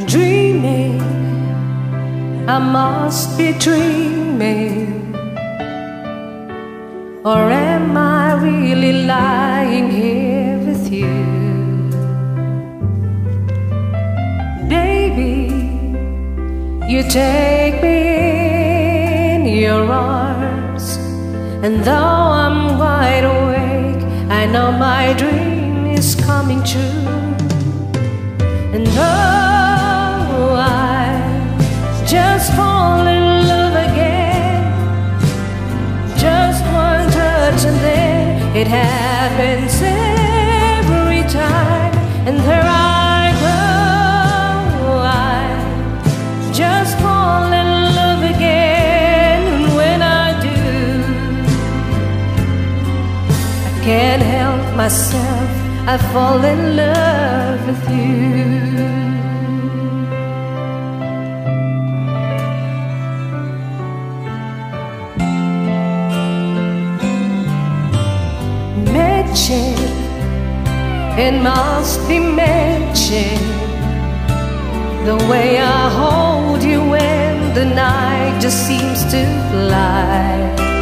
Dreaming, I must be dreaming, or am I really lying here with you? Baby, you take me in your arms, and though I'm wide awake, I know my dream is coming true. And oh, I just fall in love again. Just one touch and then it happens every time. And there I go, I just fall in love again. And when I do, I can't help myself, I fall in love with you. It must be mentioned, the way I hold you when the night just seems to fly.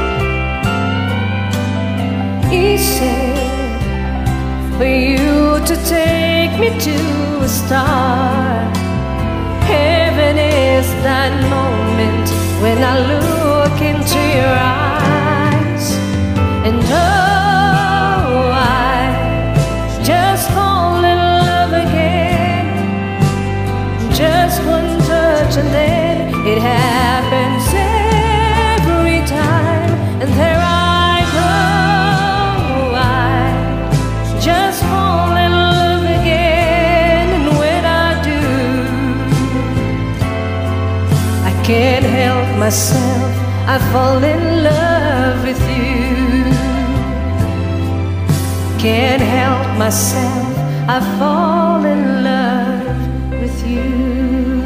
Easy for you to take me to a star. Heaven is that moment when I look into your eyes. And oh, I just fall in love again. Just one touch and then it happens every time. And there I go, I just fall in love again. And when I do, I can't help myself, I fall in love with you. Can't help myself, I fall in love with you.